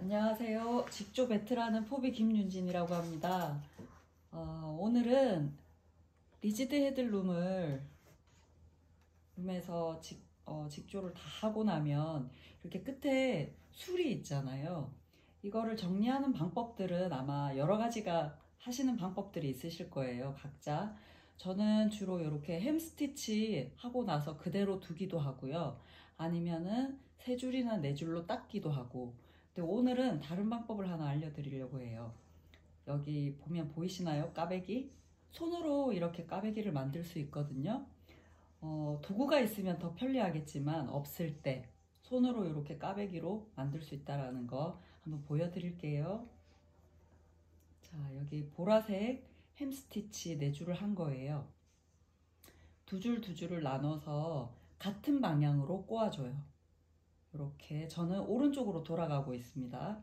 안녕하세요. 직조 배트라는 포비 김윤진이라고 합니다. 오늘은 리지드 룸에서 직조를 다 하고 나면 이렇게 끝에 술이 있잖아요. 이거를 정리하는 방법들은 아마 여러 가지가 하시는 방법들이 있으실 거예요. 각자. 저는 주로 이렇게 햄스티치 하고 나서 그대로 두기도 하고요. 아니면은 세 줄이나 네 줄로 닦기도 하고. 근데 오늘은 다른 방법을 하나 알려드리려고 해요. 여기 보면 보이시나요? 까베기? 손으로 이렇게 까베기를 만들 수 있거든요. 도구가 있으면 더 편리하겠지만 없을 때 손으로 이렇게 까베기로 만들 수 있다는 거 한번 보여드릴게요. 자, 여기 보라색 햄스티치 4줄을 한 거예요. 두 줄을 나눠서 같은 방향으로 꼬아줘요. 이렇게 저는 오른쪽으로 돌아가고 있습니다.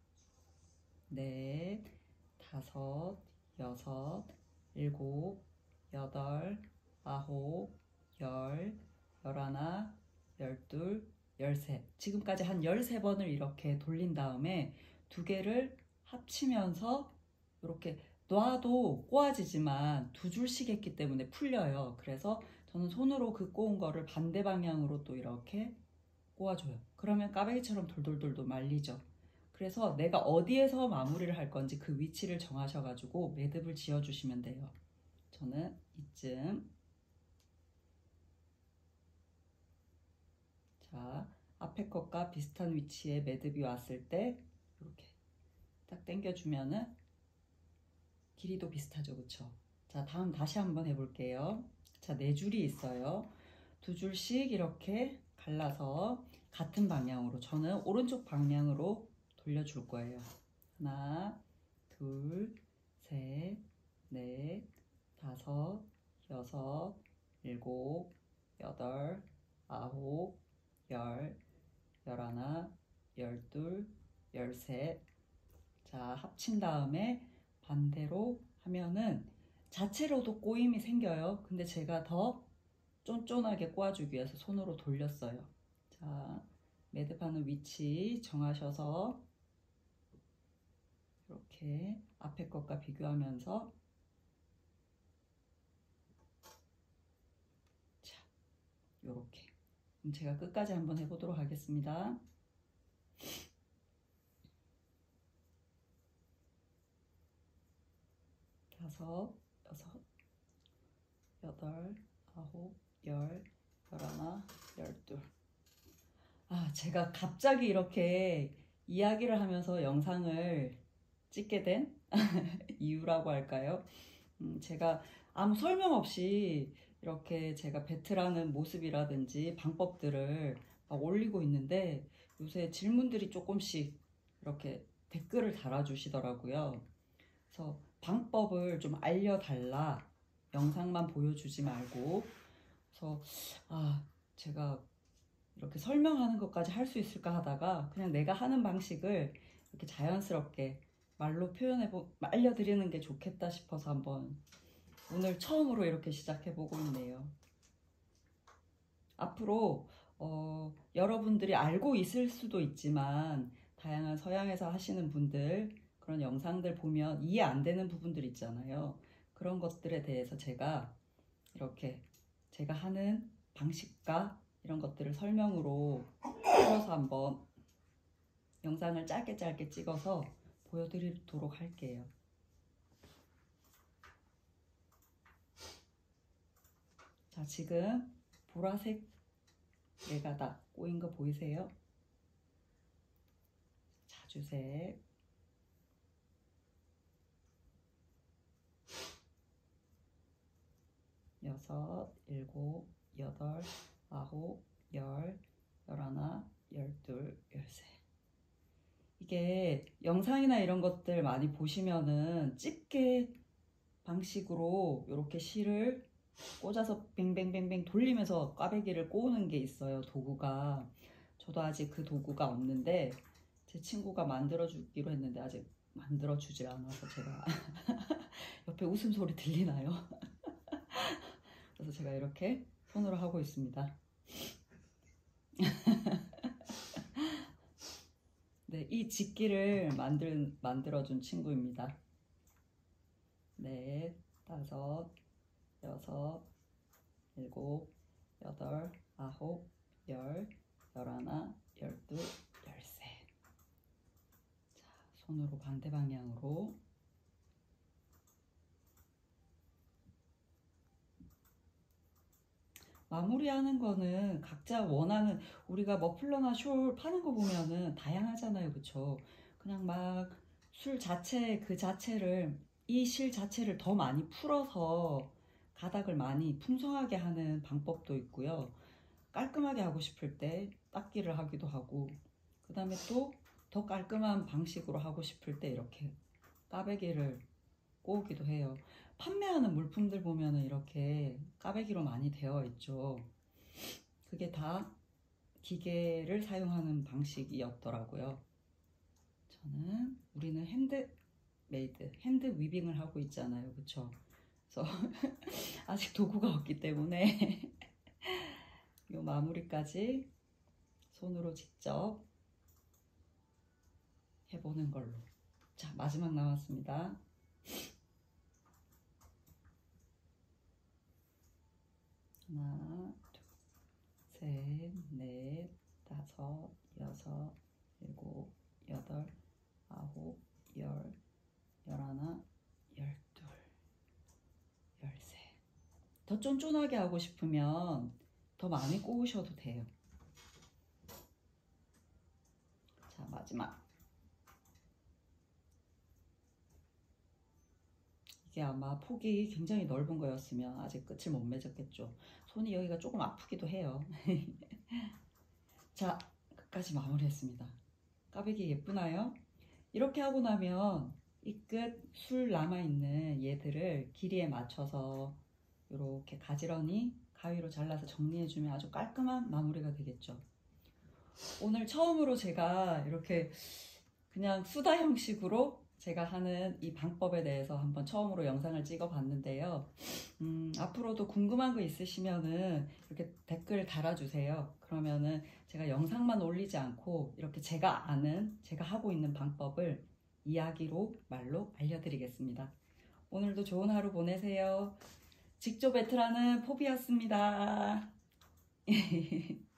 넷, 다섯, 여섯, 일곱, 여덟, 아홉, 열, 열하나, 열둘, 열셋. 지금까지 한 13번을 이렇게 돌린 다음에 두 개를 합치면서 이렇게 놔도 꼬아지지만 두 줄씩 했기 때문에 풀려요. 그래서 저는 손으로 그 꼬은 거를 반대 방향으로 또 이렇게 꼬아줘요. 그러면 까베기처럼 돌돌돌돌 말리죠. 그래서 내가 어디에서 마무리를 할 건지 그 위치를 정하셔가지고 매듭을 지어주시면 돼요. 저는 이쯤. 자, 앞에 것과 비슷한 위치에 매듭이 왔을 때 이렇게 딱 당겨주면은 길이도 비슷하죠, 그쵸? 자, 다음 다시 한번 해볼게요. 자, 4줄이 있어요. 2줄씩 이렇게 갈라서 같은 방향으로, 저는 오른쪽 방향으로 돌려줄 거예요. 하나, 둘, 셋, 넷, 다섯, 여섯, 일곱, 여덟, 아홉, 열, 열하나, 열둘, 열셋. 자, 합친 다음에 반대로 하면은 자체로도 꼬임이 생겨요. 근데 제가 더 쫀쫀하게 꼬아주기 위해서 손으로 돌렸어요. 자, 매듭하는 위치 정하셔서 이렇게 앞에 것과 비교하면서, 자, 요렇게. 그럼 제가 끝까지 한번 해보도록 하겠습니다. 다섯, 여섯, 여덟, 아홉, 열, 열하나, 열둘. 제가 갑자기 이렇게 이야기를 하면서 영상을 찍게 된 이유라고 할까요? 제가 아무 설명 없이 이렇게 제가 배트라는 모습이라든지 방법들을 막 올리고 있는데 요새 질문들이 조금씩 이렇게 댓글을 달아주시더라고요. 그래서 방법을 좀 알려달라. 영상만 보여주지 말고. 그래서 제가 이렇게 설명하는 것까지 할 수 있을까 하다가 그냥 내가 하는 방식을 이렇게 자연스럽게 말로 알려드리는 게 좋겠다 싶어서 한번 오늘 처음으로 이렇게 시작해보고 있네요. 앞으로 여러분들이 알고 있을 수도 있지만 다양한 서양에서 하시는 분들 그런 영상들 보면 이해 안 되는 부분들 있잖아요. 그런 것들에 대해서 제가 이렇게 제가 하는 방식과 이런 것들을 설명으로 풀어서 한번 영상을 짧게 찍어서 보여드리도록 할게요. 자, 지금 보라색 네가닥 꼬인 거 보이세요? 자주색, 여섯, 일곱, 여덟, 아홉, 열, 열하나, 열둘, 열셋. 이게 영상이나 이런 것들 많이 보시면은 집게 방식으로 이렇게 실을 꽂아서 뱅뱅뱅뱅 돌리면서 꽈배기를 꼬우는 게 있어요. 도구가. 저도 아직 그 도구가 없는데 제 친구가 만들어 주기로 했는데 아직 만들어 주질 않아서 제가 옆에 웃음소리 들리나요? 그래서 제가 이렇게 손으로 하고 있습니다. 네, 이 직기를 만들어준 친구입니다. 넷, 다섯, 여섯, 일곱, 여덟, 아홉, 열, 열하나, 열둘, 열세. 자, 손으로 반대 방향으로. 마무리하는 거는 각자 원하는, 우리가 머플러나 숄 파는 거 보면은 다양하잖아요. 그쵸? 그냥 막 술 자체 그 자체를, 이 실 자체를 더 많이 풀어서 가닥을 많이 풍성하게 하는 방법도 있고요. 깔끔하게 하고 싶을 때 닦기를 하기도 하고, 그 다음에 또 더 깔끔한 방식으로 하고 싶을 때 이렇게 까베기를 꼬우기도 해요. 판매하는 물품들 보면은 이렇게 까베기로 많이 되어 있죠. 그게 다 기계를 사용하는 방식이었더라고요. 우리는 핸드메이드, 핸드 위빙을 하고 있잖아요. 그쵸? 그래서 아직 도구가 없기 때문에 이 마무리까지 손으로 직접 해보는 걸로. 자, 마지막 남았습니다. 하나, 둘, 셋, 넷, 다섯, 여섯, 일곱, 여덟, 아홉, 열, 열하나, 열둘, 열세. 더 쫀쫀하게 하고 싶으면 더 많이 꼬우셔도 돼요. 자, 마지막. 이게 아마 폭이 굉장히 넓은 거였으면 아직 끝을 못 맺었겠죠. 손이 여기가 조금 아프기도 해요. 자, 끝까지 마무리했습니다. 까베기 예쁘나요? 이렇게 하고 나면 이 끝 술 남아있는 얘들을 길이에 맞춰서 이렇게 가지런히 가위로 잘라서 정리해주면 아주 깔끔한 마무리가 되겠죠. 오늘 처음으로 제가 이렇게 그냥 수다 형식으로 제가 하는 이 방법에 대해서 한번 처음으로 영상을 찍어 봤는데요. 앞으로도 궁금한 거 있으시면은 이렇게 댓글 달아주세요. 그러면은 제가 영상만 올리지 않고 이렇게 제가 아는, 제가 하고 있는 방법을 이야기로, 말로 알려드리겠습니다. 오늘도 좋은 하루 보내세요. 직조 배틀하는 포비였습니다.